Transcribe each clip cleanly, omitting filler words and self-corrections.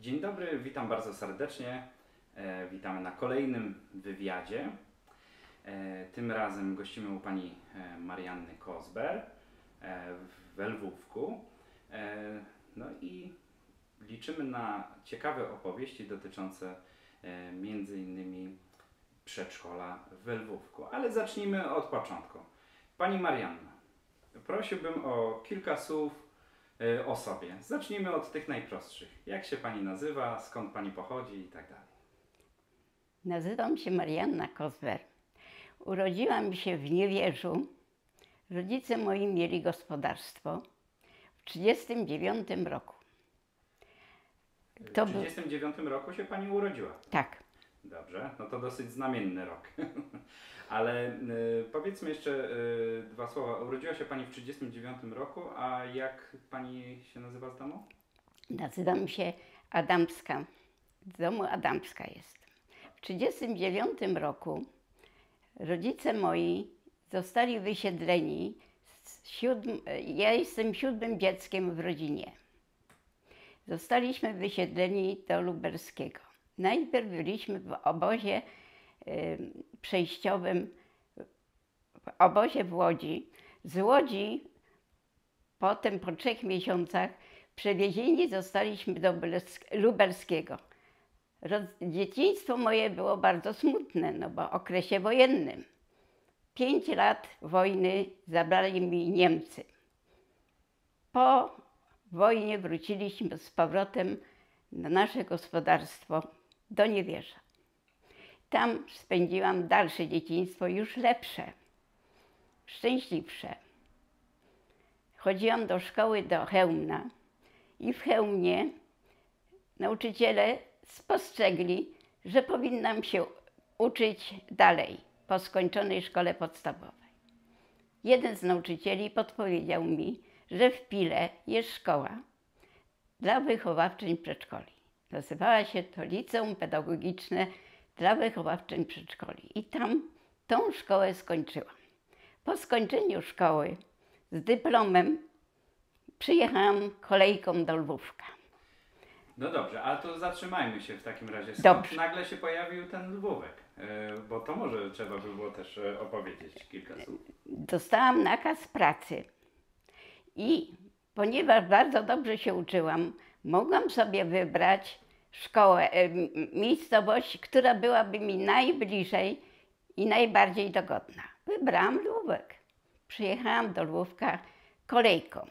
Dzień dobry, witam bardzo serdecznie. Witamy na kolejnym wywiadzie. Tym razem gościmy u pani Marianny Kozber w Lwówku. No i liczymy na ciekawe opowieści dotyczące między innymi przedszkola w Lwówku. Ale zacznijmy od początku. Pani Marianna, prosiłbym o kilka słów o sobie. Zacznijmy od tych najprostszych. Jak się pani nazywa, skąd pani pochodzi i tak dalej. Nazywam się Marianna Kozber. Urodziłam się w Niewierzu. Rodzice moi mieli gospodarstwo w 1939 roku. W 1939 roku się pani urodziła? Tak. Dobrze, no to dosyć znamienny rok. Ale powiedzmy jeszcze dwa słowa. Urodziła się pani w 1939 roku, a jak pani się nazywa z domu? Nazywam się Adamska. Z domu Adamska jest. W 1939 roku rodzice moi zostali wysiedleni. Ja jestem 7. dzieckiem w rodzinie. Zostaliśmy wysiedleni do lubelskiego. Najpierw byliśmy w obozie przejściowym, w obozie w Łodzi. Z Łodzi potem po 3 miesiącach przewiezieni zostaliśmy do lubelskiego. Dzieciństwo moje było bardzo smutne, no bo w okresie wojennym. 5 lat wojny zabrali mi Niemcy. Po wojnie wróciliśmy z powrotem na nasze gospodarstwo do Niewierza. Tam spędziłam dalsze dzieciństwo, już lepsze, szczęśliwsze. Chodziłam do szkoły do Chełmna i w Chełmnie nauczyciele spostrzegli, że powinnam się uczyć dalej po skończonej szkole podstawowej. Jeden z nauczycieli podpowiedział mi, że w Pile jest szkoła dla wychowawczyń przedszkoli. Nazywała się to Liceum Pedagogiczne dla wychowawczyń przedszkoli. I tam tą szkołę skończyłam. Po skończeniu szkoły z dyplomem przyjechałam kolejką do Lwówka. No dobrze, ale to zatrzymajmy się w takim razie. Skąd Dobrze. nagle się pojawił ten Lwówek? Bo to może trzeba by było też opowiedzieć kilka słów. Dostałam nakaz pracy i ponieważ bardzo dobrze się uczyłam, mogłam sobie wybrać szkołę, miejscowość, która byłaby mi najbliżej i najbardziej dogodna. Wybrałam Lwówek. Przyjechałam do Lwówka kolejką.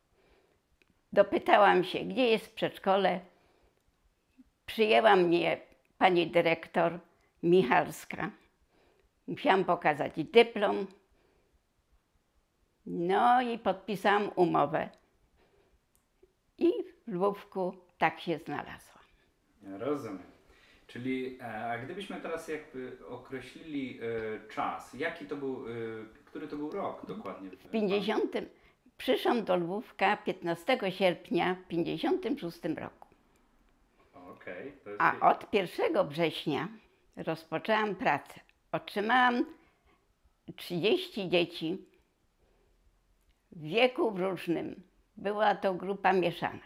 Dopytałam się, gdzie jest przedszkole. Przyjęła mnie pani dyrektor Michalska. Musiałam pokazać dyplom. No i podpisałam umowę. I w Lwówku tak się znalazłam. Rozumiem. Czyli, a gdybyśmy teraz jakby określili czas, jaki to był, który to był rok dokładnie? W 50. Przyszłam do Lwówka 15 sierpnia w 56 roku. Okej, to jest A od 1 września rozpoczęłam pracę. Otrzymałam 30 dzieci w wieku różnym. Była to grupa mieszana.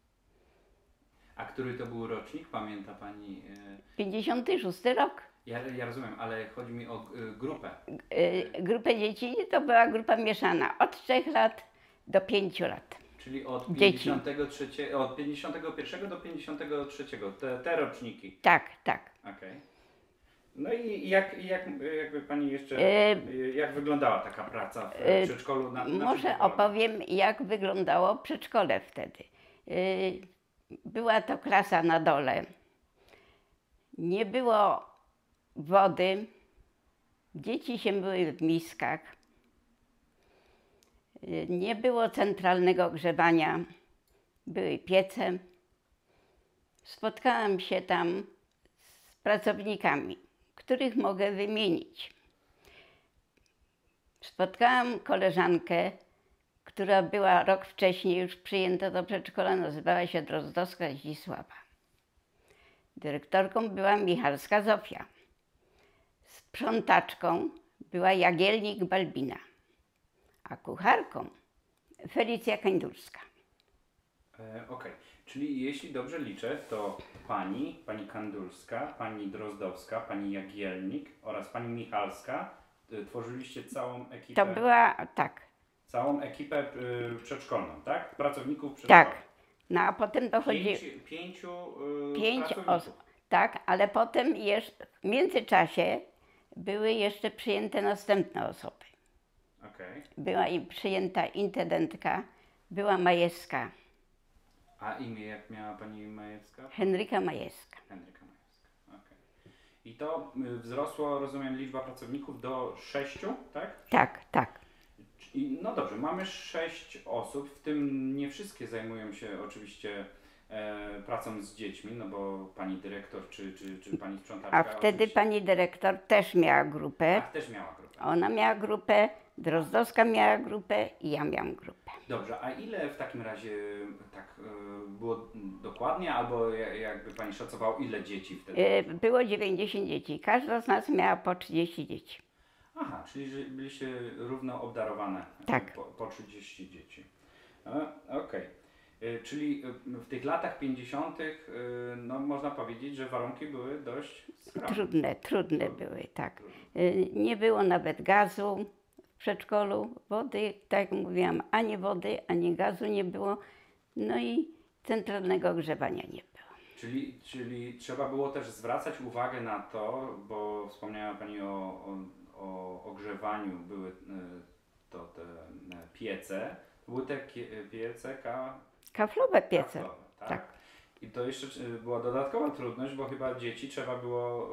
A który to był rocznik? Pamięta pani? 56 rok. Ja rozumiem, ale chodzi mi o grupę. Grupę dzieci to była grupa mieszana od 3 lat do 5 lat. Czyli od Dzieci. 53, od 51 do 53, te roczniki. Tak, tak. Okej. No i jakby pani jeszcze, jak wyglądała taka praca w przedszkolu? Może opowiem, jak wyglądało przedszkole wtedy. Była to klasa na dole. Nie było wody. Dzieci się myły w miskach. Nie było centralnego ogrzewania. Były piece. Spotkałam się tam z pracownikami, których mogę wymienić. Spotkałam koleżankę, która była rok wcześniej już przyjęta do przedszkola, nazywała się Drozdowska Zdzisława. Dyrektorką była Michalska Zofia. Sprzątaczką była Jagielnik Balbina, a kucharką Felicja Kańdulska. Okej. Czyli jeśli dobrze liczę, to pani Kandulska, pani Drozdowska, pani Jagielnik oraz pani Michalska tworzyliście całą ekipę. To była, tak, Całą ekipę przedszkolną, tak? Pracowników przedszkola. tak. No a potem dochodzi Pięciu 5 pracowników. osób. Tak, ale potem jeszcze w międzyczasie były jeszcze przyjęte następne osoby. Okej. Była im przyjęta intendentka, była Majewska, A imię jak miała pani Majewska? Henryka Majewska. Henryka Majewska. Okej. I to wzrosło, rozumiem, liczba pracowników do 6, tak? Tak, tak. No dobrze, mamy 6 osób, w tym nie wszystkie zajmują się oczywiście pracą z dziećmi, no bo pani dyrektor czy pani sprzątaczka. A wtedy oczywiście... pani dyrektor też miała grupę. Ach, też miała grupę. Ona miała grupę, Drozdowska miała grupę i ja miałam grupę. Dobrze, a ile w takim razie tak było dokładnie, albo jakby pani szacował, ile dzieci wtedy? Było 90 dzieci, każda z nas miała po 30 dzieci. Aha, czyli że byliście równo obdarowane. Tak. Po 30 dzieci. Okej. Czyli w tych latach 50. No można powiedzieć, że warunki były dość skromne. Trudne były, tak. Nie było nawet gazu w przedszkolu, wody, tak jak mówiłam, ani wody, ani gazu nie było, no i centralnego ogrzewania nie było. Czyli trzeba było też zwracać uwagę na to, bo wspomniała pani o ogrzewaniu, były to te piece, były te piece Kaflowe piece. kaflowe, tak? tak. I to jeszcze była dodatkowa trudność, bo chyba dzieci trzeba było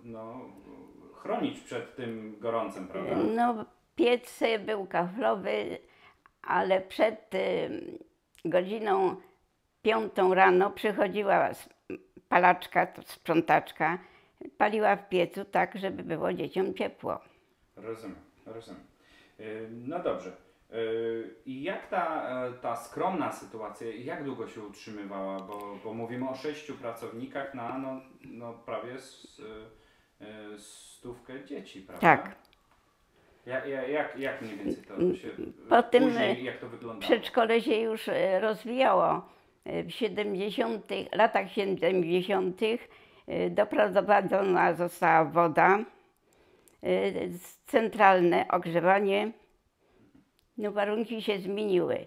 chronić przed tym gorącem, prawda? No piec był kaflowy, ale przed godziną 5 rano przychodziła palaczka, to sprzątaczka, paliła w piecu tak, żeby było dzieciom ciepło. Rozumiem. No dobrze. I jak ta skromna sytuacja, jak długo się utrzymywała? Bo mówimy o 6 pracownikach na prawie 100 dzieci, prawda? Tak. Jak mniej więcej to się Potem później, jak to wyglądało? Przedszkole się już rozwijało. W latach 70. doprowadzona została woda, centralne ogrzewanie. No warunki się zmieniły.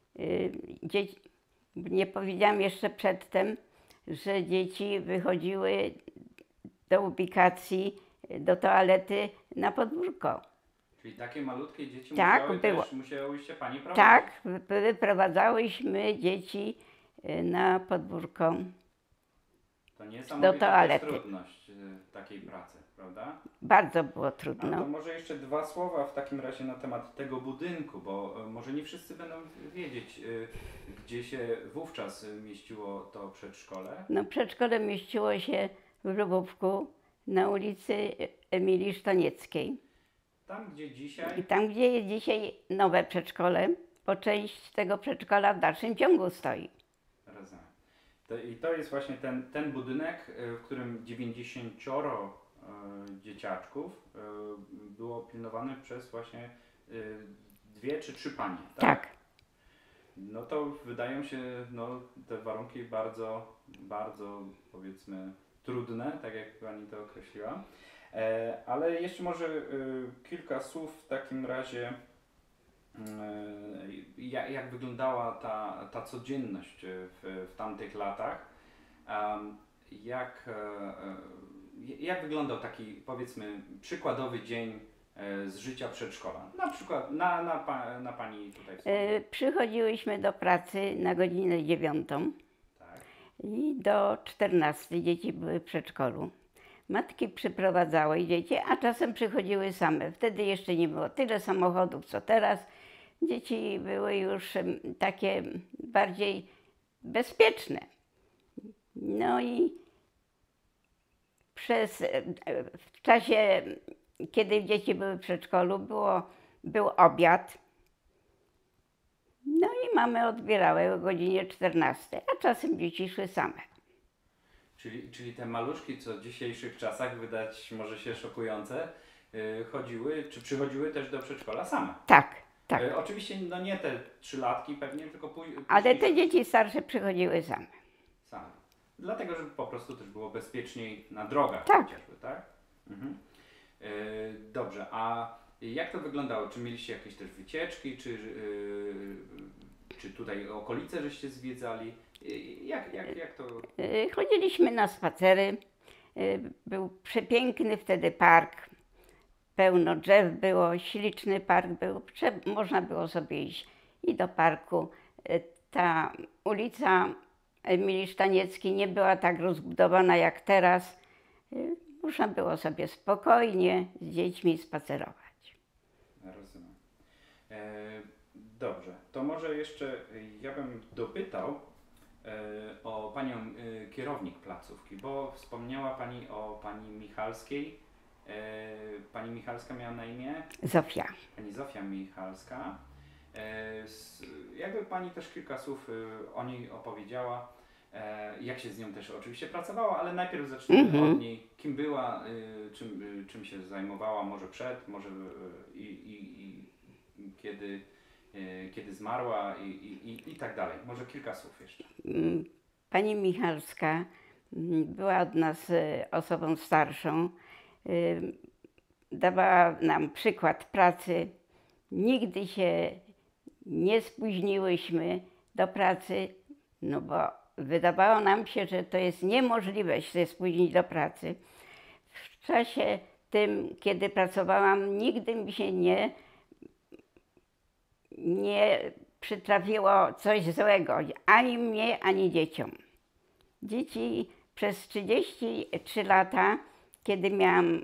Nie powiedziałam jeszcze przedtem, że dzieci wychodziły do ubikacji, do toalety na podwórko. Czyli takie malutkie dzieci Tak, musiałyście pani prowadzić? Tak, wyprowadzałyśmy dzieci na podwórko. To niesamowita do toalety. trudność takiej pracy, prawda? Bardzo było A to trudno. może jeszcze 2 słowa w takim razie na temat tego budynku, bo może nie wszyscy będą wiedzieć, gdzie się wówczas mieściło to przedszkole. No, przedszkole mieściło się w Lubówku na ulicy Emilii Sztonieckiej. Tam, gdzie dzisiaj... I tam, gdzie jest dzisiaj nowe przedszkole, bo część tego przedszkola w dalszym ciągu stoi. Rozumiem. I to jest właśnie ten budynek, w którym 90 dzieciaczków było pilnowane przez właśnie 2 czy 3 panie, tak? Tak. No to wydają się te warunki bardzo, bardzo powiedzmy trudne, tak jak pani to określiła. Ale jeszcze może kilka słów w takim razie, jak wyglądała ta codzienność w tamtych latach. Jak wyglądał taki, powiedzmy, przykładowy dzień z życia przedszkola? Na przykład na pani tutaj wspomnienie. Przychodziłyśmy do pracy na godzinę 9 Tak. i do 14 dzieci były w przedszkolu. Matki przyprowadzały dzieci, a czasem przychodziły same. Wtedy jeszcze nie było tyle samochodów, co teraz. Dzieci były już takie bardziej bezpieczne. No i w czasie, kiedy dzieci były w przedszkolu, był obiad. No i mamy odbierały o godzinie 14, a czasem dzieci szły same. Czyli te maluszki, co w dzisiejszych czasach wydać może się szokujące, chodziły, czy przychodziły też do przedszkola same? Tak. Tak. Oczywiście no nie te 3-latki pewnie, tylko Ale te później dzieci starsze przychodziły same. same. Dlatego, że po prostu też było bezpieczniej na drogach Tak. chociażby, tak? Mhm. Dobrze, a jak to wyglądało? Czy mieliście jakieś też wycieczki, czy tutaj okolice żeście zwiedzali? Jak to? Chodziliśmy na spacery. Był przepiękny wtedy park. Pełno drzew było, śliczny park był. Można było sobie iść i do parku. Ta ulica Emilii Stanieckiej nie była tak rozbudowana jak teraz. Można było sobie spokojnie z dziećmi spacerować. Rozumiem. Dobrze, to może jeszcze ja bym dopytał o panią kierownik placówki, bo wspomniała pani o pani Michalskiej. Pani Michalska miała na imię? Zofia. Pani Zofia Michalska. Jakby pani też kilka słów o niej opowiedziała, jak się z nią też oczywiście pracowała, ale najpierw zacznijmy od niej. Kim była, czym się zajmowała, może przed, może i kiedy zmarła i tak dalej. Może kilka słów jeszcze. Pani Michalska była od nas osobą starszą. Dawała nam przykład pracy. Nigdy się nie spóźniłyśmy do pracy, no bo wydawało nam się, że to jest niemożliwe się spóźnić do pracy. W czasie tym, kiedy pracowałam, nigdy mi się nie przytrafiło coś złego, ani mnie, ani dzieciom. Dzieci przez 33 lata, kiedy miałam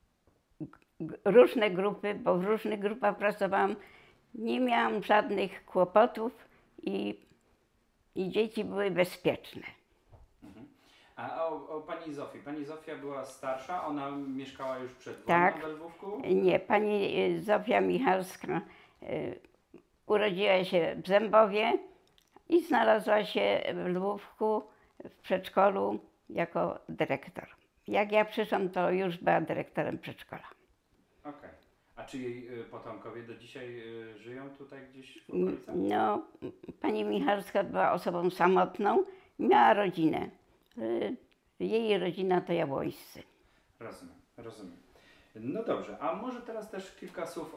różne grupy, bo w różnych grupach pracowałam, nie miałam żadnych kłopotów i dzieci były bezpieczne. A o pani Zofii. Pani Zofia była starsza, ona mieszkała już przed wojną Tak. we Lwówku? Nie, pani Zofia Michalska urodziła się w Zębowie i znalazła się w Lwówku w przedszkolu jako dyrektor. Jak ja przyszłam, to już była dyrektorem przedszkola. Okej. A czy jej potomkowie do dzisiaj żyją tutaj gdzieś w okolicach? No, pani Michalska była osobą samotną, miała rodzinę. Jej rodzina to Jabłońscy. Rozumiem. No dobrze, a może teraz też kilka słów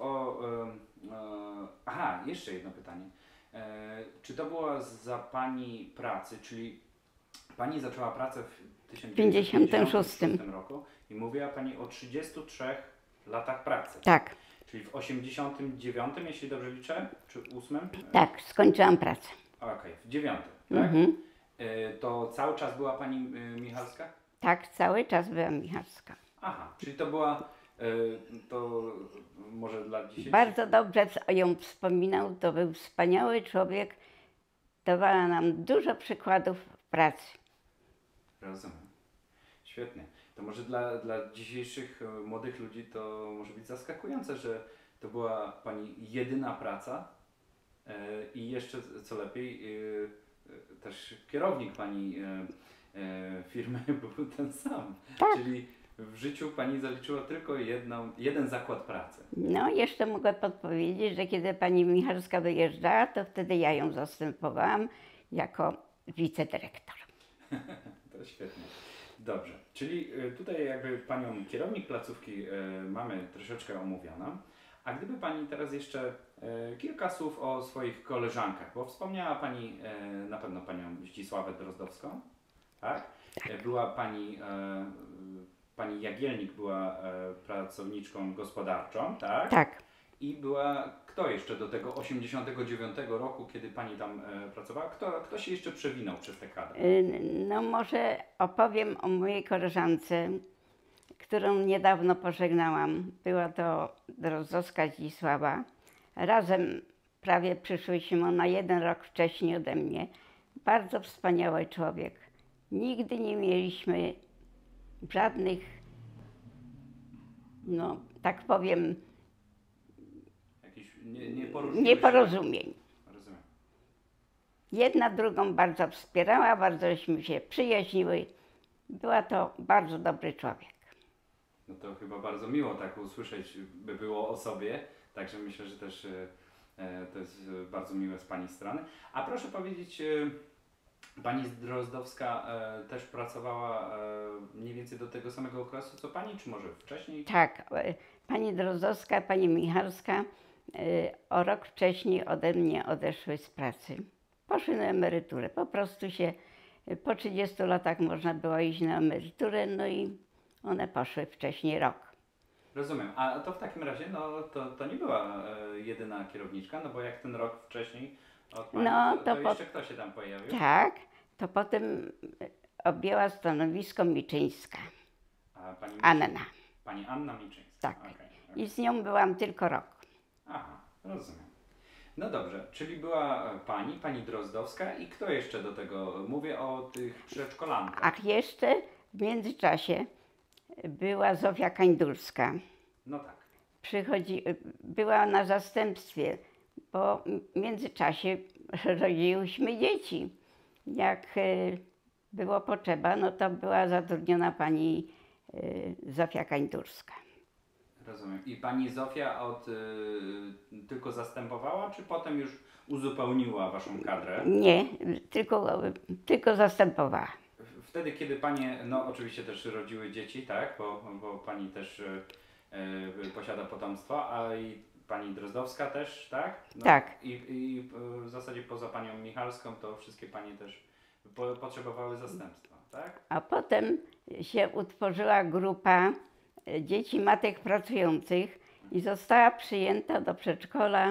aha, jeszcze jedno pytanie. Czy to było za pani pracy, czyli pani zaczęła pracę w 1956 roku i mówiła pani o 33 latach pracy. Tak. Czyli w 89, jeśli dobrze liczę, czy 8? Tak, skończyłam pracę. Okej, w 9, tak? To cały czas była pani Michalska? Tak, cały czas byłam Michalska. Aha, czyli to była, to może dla dzisiejszych... Bardzo dobrze ją wspominał, to był wspaniały człowiek. Dawała nam dużo przykładów pracy. Rozumiem. Świetnie. To może dla dzisiejszych młodych ludzi to może być zaskakujące, że to była pani jedyna praca i jeszcze co lepiej też kierownik pani firmy był ten sam. Tak. Czyli w życiu pani zaliczyła tylko jeden zakład pracy. No, jeszcze mogę podpowiedzieć, że kiedy pani Michalska wyjeżdżała, to wtedy ja ją zastępowałam jako wicedyrektor. To świetnie. Dobrze, czyli tutaj jakby panią kierownik placówki mamy troszeczkę omówioną, a gdyby pani teraz jeszcze kilka słów o swoich koleżankach, bo wspomniała pani na pewno panią Zdzisławę Drozdowską, tak? Była pani Jagielnik była pracowniczką gospodarczą, tak? Tak. I była, kto jeszcze do tego 89 roku, kiedy pani tam pracowała, kto się jeszcze przewinął przez te kadry? No może opowiem o mojej koleżance, którą niedawno pożegnałam. Była to Drozdowska Zdzisława. Razem prawie przyszłyśmy, ona 1 rok wcześniej ode mnie. Bardzo wspaniały człowiek. Nigdy nie mieliśmy żadnych, no tak powiem, Jakiś nieporozumień. nieporozumień. Rozumiem. Jedna drugą bardzo wspierała, bardzośmy się przyjaźniły. Była to bardzo dobry człowiek. No to chyba bardzo miło tak usłyszeć by było o sobie, także myślę, że też To jest bardzo miłe z Pani strony. A proszę powiedzieć, Pani Drozdowska też pracowała mniej więcej do tego samego okresu co Pani, czy może wcześniej? Tak, pani Drozdowska, pani Michalska o rok wcześniej ode mnie odeszły z pracy. Poszły na emeryturę. Po prostu się po 30 latach można było iść na emeryturę, no i one poszły wcześniej rok. Rozumiem. A to w takim razie, no to nie była jedyna kierowniczka, no bo jak ten rok wcześniej od Pani, No, to to jeszcze kto się tam pojawił? Tak, to potem objęła stanowisko Miczyńska, A Pani Anna. Pani Anna Miczyńska. Tak. Okej. I z nią byłam tylko rok. Aha, rozumiem. No dobrze, czyli była Pani Drozdowska i kto jeszcze do tego? Mówię o tych przedszkolankach. Ach, jeszcze w międzyczasie była Zofia Kańdulska. No tak. Była na zastępstwie, bo w międzyczasie rodziłyśmy dzieci. Jak było potrzeba, no to była zatrudniona pani Zofia Kańdulska. Rozumiem. I Pani Zofia tylko zastępowała, czy potem już uzupełniła Waszą kadrę? Nie, tylko zastępowała. Wtedy, kiedy Panie, no oczywiście też rodziły dzieci, tak? Bo Pani też posiada potomstwo, a i Pani Drozdowska też, tak? No, Tak. I w zasadzie poza Panią Michalską to wszystkie Panie też potrzebowały zastępstwa, tak? A potem się utworzyła grupa dzieci matek pracujących i została przyjęta do przedszkola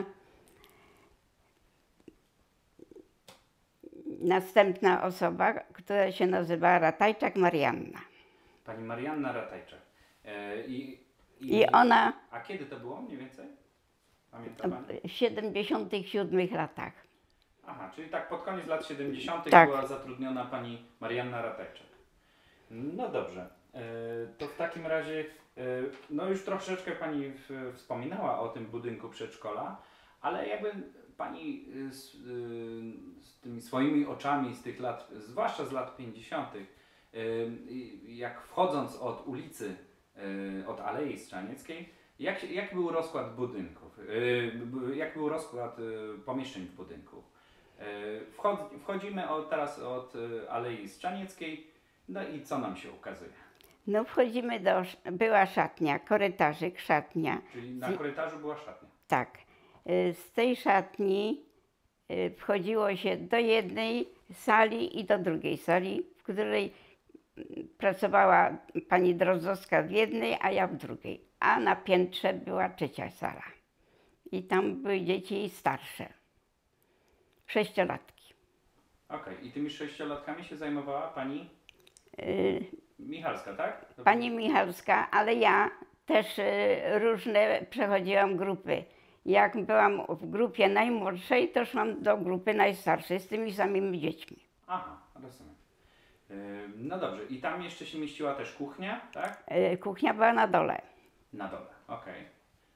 następna osoba, która się nazywała Ratajczak Marianna. Pani Marianna Ratajczak. I ona A kiedy to było mniej więcej? Pamięta Pani? w 77 latach. Aha, czyli tak pod koniec lat 70. Tak. była zatrudniona Pani Marianna Ratajczak. No dobrze. To w takim razie, no już troszeczkę Pani wspominała o tym budynku przedszkola, ale jakby Pani z tymi swoimi oczami z tych lat, zwłaszcza z lat 50., jak wchodząc od ulicy, od Alei Strzanieckiej, jak był rozkład budynków, jak był rozkład pomieszczeń w budynku? Wchodzimy teraz od Alei Strzanieckiej, no i co nam się ukazuje? No wchodzimy była szatnia, korytarzyk, szatnia. Czyli na korytarzu była szatnia. Tak. Z tej szatni wchodziło się do jednej sali i do drugiej sali, w której pracowała pani Drozdowska w jednej, a ja w drugiej. A na piętrze była trzecia sala. I tam były dzieci starsze. 6-latki. Okej. I tymi 6-latkami się zajmowała Pani Michalska, tak? Pani Michalska, ale ja też różne przechodziłam grupy. Jak byłam w grupie najmłodszej, to szłam do grupy najstarszej z tymi samymi dziećmi. Aha, rozumiem. No dobrze. I tam jeszcze się mieściła też kuchnia, tak? Kuchnia była na dole. Na dole, okej.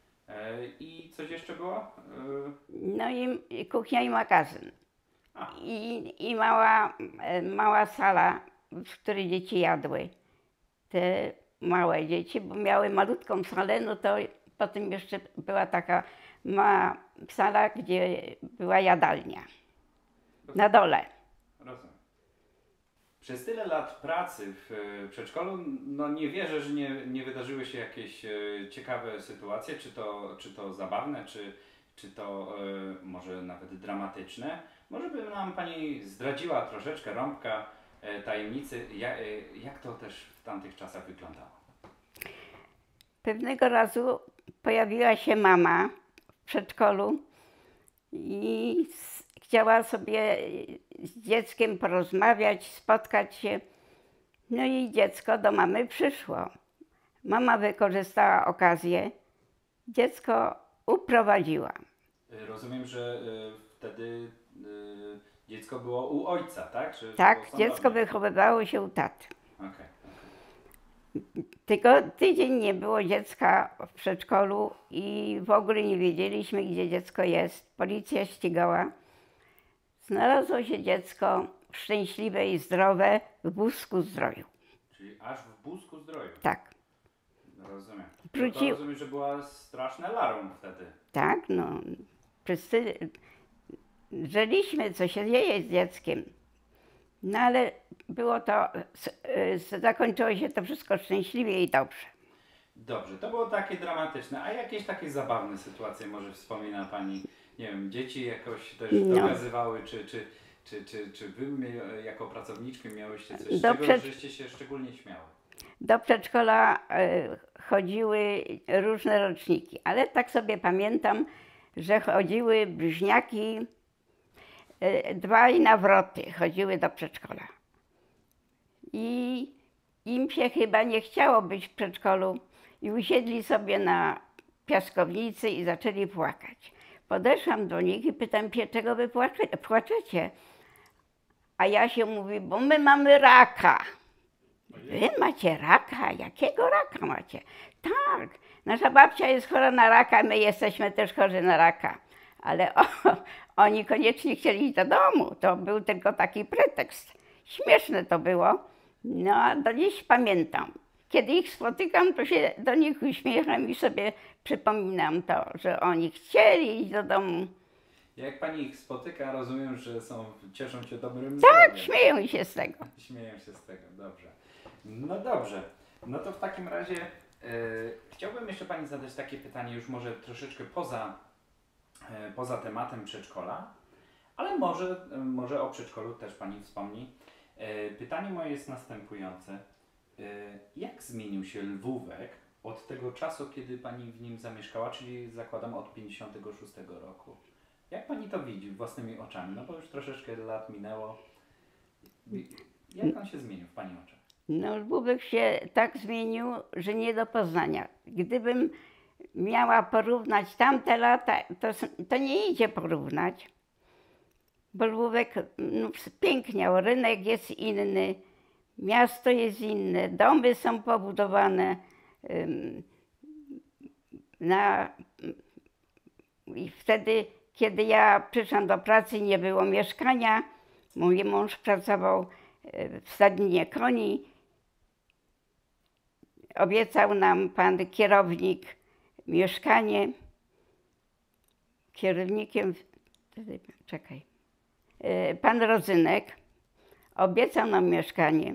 I coś jeszcze było? No i kuchnia i magazyn. A. I mała sala, w której dzieci jadły. Te małe dzieci, bo miały malutką salę, no to potem jeszcze była taka mała sala, gdzie była jadalnia. Na dole. Rozumiem. Przez tyle lat pracy w przedszkolu, no nie wierzę, że nie wydarzyły się jakieś ciekawe sytuacje, czy to zabawne, czy to może nawet dramatyczne. Może by nam Pani zdradziła troszeczkę rąbka tajemnicy, jak to też w tamtych czasach wyglądało? Pewnego razu pojawiła się mama w przedszkolu i chciała sobie z dzieckiem porozmawiać, spotkać się. No i dziecko do mamy przyszło. Mama wykorzystała okazję, dziecko uprowadziła. Rozumiem, że wtedy dziecko było u ojca, tak? Tak, dziecko wychowywało się u taty. Okej. Tylko tydzień nie było dziecka w przedszkolu i w ogóle nie wiedzieliśmy, gdzie dziecko jest. Policja ścigała. Znalazło się dziecko szczęśliwe i zdrowe w Busku Zdroju. Czyli aż w Busku Zdroju. Tak, Rozumiem. Wrócił- To rozumiem, że była straszna larum wtedy. tak, no. wszyscy żyliśmy, co się dzieje z dzieckiem. No ale było to, zakończyło się to wszystko szczęśliwie i dobrze. Dobrze, to było takie dramatyczne. A jakieś takie zabawne sytuacje może wspomina Pani? Nie wiem, dzieci jakoś też No. dokazywały, czy Wy jako pracowniczki miałyście coś, z Do czego przed- żeście się szczególnie śmiały? Do przedszkola chodziły różne roczniki, ale tak sobie pamiętam, że chodziły bliźniaki, dwaj nawroty chodziły do przedszkola. I im się chyba nie chciało być w przedszkolu i usiedli sobie na piaskownicy i zaczęli płakać. Podeszłam do nich i pytam się, czego wy płaczecie? A Jasia mówi, bo my mamy raka. Wy macie raka? Jakiego raka macie? Tak, nasza babcia jest chora na raka, my jesteśmy też chorzy na raka. Ale oni koniecznie chcieli iść do domu. To był tylko taki pretekst. Śmieszne to było. No, a do dziś pamiętam. Kiedy ich spotykam, to się do nich uśmiecham i sobie przypominam to, że oni chcieli iść do domu. Jak Pani ich spotyka, rozumiem, że cieszą się dobrym Tak, zdrowiem. śmieją się z tego. Śmieję się z tego, dobrze. No dobrze, no to w takim razie chciałbym jeszcze Pani zadać takie pytanie, już może troszeczkę poza tematem przedszkola, ale może o przedszkolu też Pani wspomni. Pytanie moje jest następujące. Jak zmienił się Lwówek od tego czasu, kiedy Pani w nim zamieszkała, czyli zakładam od 56 roku? Jak Pani to widzi własnymi oczami? No bo już troszeczkę lat minęło. Jak on się zmienił w Pani oczach? No, Lwówek się tak zmienił, że nie do poznania. Gdybym miała porównać tamte lata, to nie idzie porównać, bo Lwówek piękniał, rynek jest inny, miasto jest inne, domy są pobudowane. I wtedy, kiedy ja przyszłam do pracy, nie było mieszkania. Mój mąż pracował w stadninie koni. Obiecał nam pan kierownik mieszkanie. Kierownikiem, pan Rodzynek obiecał nam mieszkanie.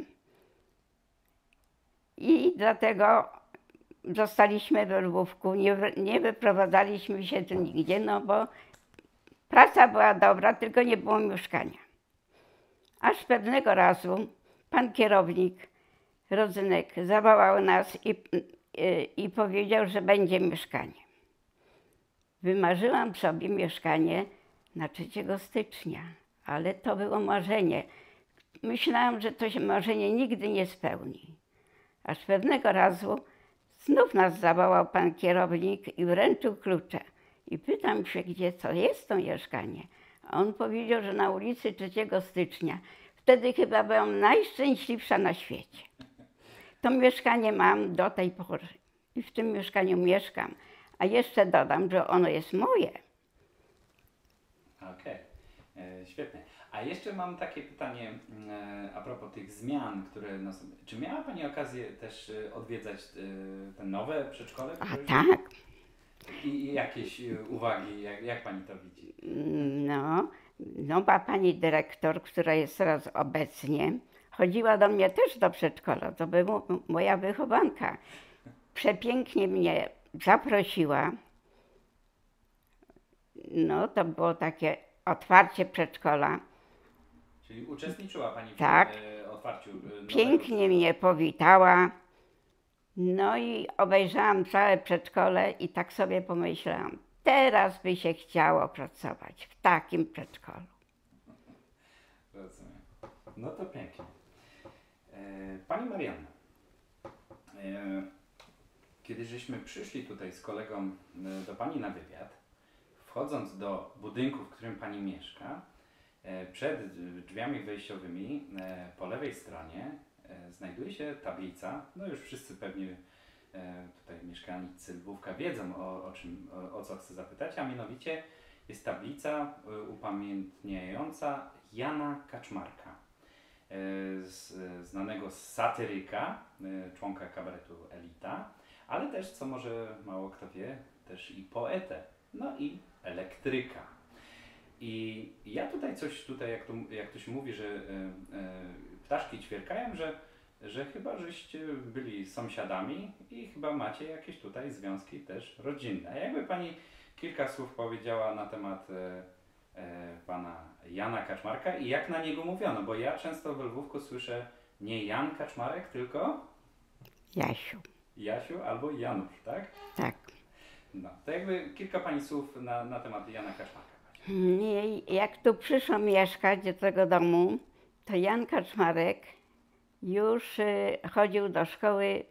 I dlatego zostaliśmy we Lwówku, nie wyprowadzaliśmy się tu nigdzie, no bo praca była dobra, tylko nie było mieszkania. Aż pewnego razu pan kierownik Rodzynek zawołał nas i powiedział, że będzie mieszkanie. Wymarzyłam sobie mieszkanie na 3 stycznia, ale to było marzenie. Myślałam, że to się marzenie nigdy nie spełni. Aż pewnego razu znów nas zawołał pan kierownik i wręczył klucze. I pytam się, gdzie to jest to mieszkanie. A on powiedział, że na ulicy 3 stycznia. Wtedy chyba byłam najszczęśliwsza na świecie. To mieszkanie mam do tej pory i w tym mieszkaniu mieszkam. A jeszcze dodam, że ono jest moje. Okej, świetnie. A jeszcze mam takie pytanie a propos tych zmian, które czy miała Pani okazję też odwiedzać te nowe przedszkole? A które tak, I jakieś uwagi, jak Pani to widzi? no, nowa pani dyrektor, która jest teraz obecnie, chodziła do mnie też do przedszkola. To była moja wychowanka. Przepięknie mnie zaprosiła. No, to było takie otwarcie przedszkola. Czyli uczestniczyła Pani w Tak. otwarciu nowego Pięknie mnie powitała. No i obejrzałam całe przedszkole i tak sobie pomyślałam, teraz by się chciało pracować w takim przedszkolu. Rozumiem. No to pięknie. Pani Marianna, kiedy żeśmy przyszli tutaj z kolegą do Pani na wywiad, wchodząc do budynku, w którym Pani mieszka, przed drzwiami wejściowymi po lewej stronie znajduje się tablica, no już wszyscy pewnie tutaj mieszkańcy Lwówka wiedzą o co chcę zapytać, a mianowicie jest tablica upamiętniająca Jana Kaczmarka, znanego satyryka, członka kabaretu Elita, ale też, co może mało kto wie, też i poetę. No i elektryka. I ja tutaj coś, jak to się mówi, że ptaszki ćwierkają, że chyba żeście byli sąsiadami i chyba macie jakieś tutaj związki też rodzinne. A jakby Pani kilka słów powiedziała na temat pana Jana Kaczmarka i jak na niego mówiono, bo ja często w Lwówku słyszę nie Jan Kaczmarek, tylko Jasiu. Jasiu albo Janusz, tak? Tak. No, to jakby kilka Pani słów na temat Jana Kaczmarka. Jak tu przyszłam mieszkać do tego domu, to Jan Kaczmarek już chodził do szkoły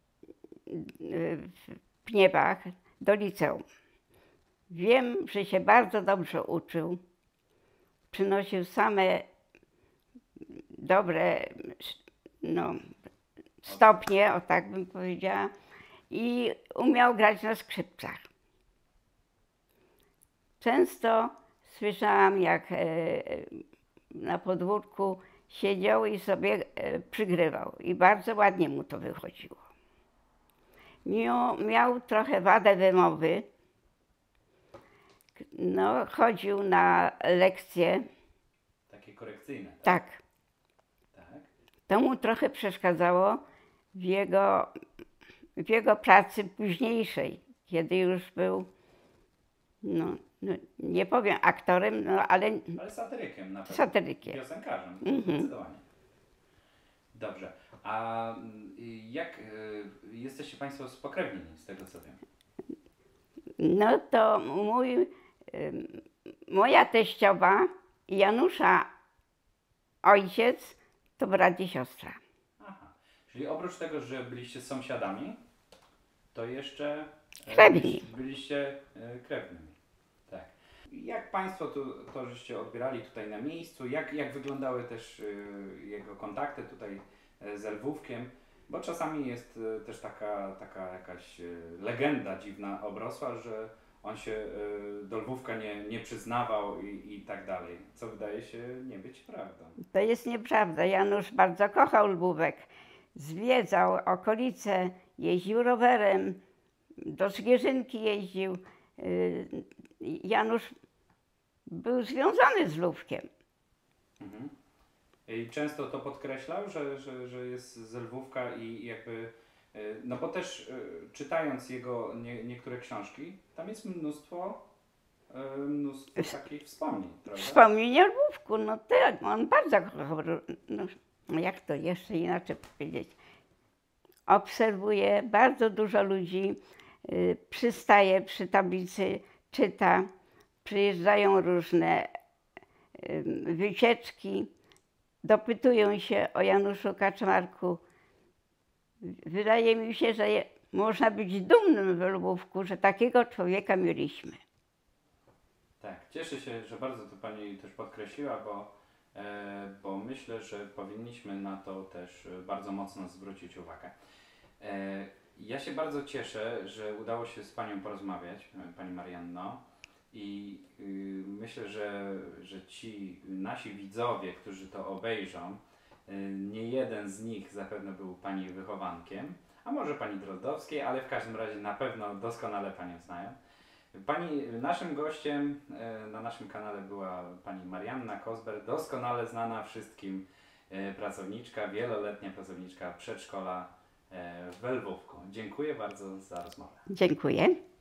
w Pniewach, do liceum. Wiem, że się bardzo dobrze uczył. Przynosił same dobre stopnie, o tak bym powiedziała, i umiał grać na skrzypcach. Często słyszałam, jak na podwórku siedział i sobie przygrywał i bardzo ładnie mu to wychodziło. Miał trochę wadę wymowy. No, chodził na lekcje. Takie korekcyjne, tak? Tak. Tak. To mu trochę przeszkadzało w jego pracy późniejszej, kiedy już był, nie powiem aktorem, ale satyrykiem na pewno. satyrykiem. Piosenkarzem, Mhm. zdecydowanie. Dobrze. A jak jesteście Państwo spokrewnieni, z tego co wiem? No to moja teściowa i Janusza ojciec to brat i siostra. Aha. Czyli oprócz tego, że byliście sąsiadami, to jeszcze Krewni. byliście krewnymi. Tak. Jak Państwo to żeście odbierali tutaj na miejscu? Jak wyglądały też jego kontakty tutaj z Lwówkiem? Bo czasami jest też taka jakaś legenda dziwna obrosła, że on się do Lwówka nie przyznawał i tak dalej, co wydaje się nie być prawdą. To jest nieprawda. Janusz bardzo kochał Lwówek. Zwiedzał okolice, jeździł rowerem, do Zgierzynki jeździł. Janusz był związany z Lwówkiem. Mhm. I często to podkreślał, że jest z Lwówka i jakby, no bo też czytając jego niektóre książki, tam jest mnóstwo takich wspomnień, prawda? Wspomnień o Lwówku, no tak, on bardzo kochał, jak to jeszcze inaczej powiedzieć. Obserwuje bardzo dużo ludzi, przystaje przy tablicy, czyta, przyjeżdżają różne wycieczki, dopytują się o Januszu Kaczmarku. Wydaje mi się, że można być dumnym w Lwówku, że takiego człowieka mieliśmy. Tak, cieszę się, że bardzo to Pani też podkreśliła, bo myślę, że powinniśmy na to też bardzo mocno zwrócić uwagę. Ja się bardzo cieszę, że udało się z Panią porozmawiać, Pani Marianno, i myślę, że ci nasi widzowie, którzy to obejrzą, nie jeden z nich zapewne był Pani wychowankiem, a może Pani Drozdowskiej, ale w każdym razie na pewno doskonale Panią znają. Naszym gościem na naszym kanale była Pani Marianna Kozber, doskonale znana wszystkim pracowniczka, wieloletnia pracowniczka przedszkola w Lwówku. Dziękuję bardzo za rozmowę. Dziękuję.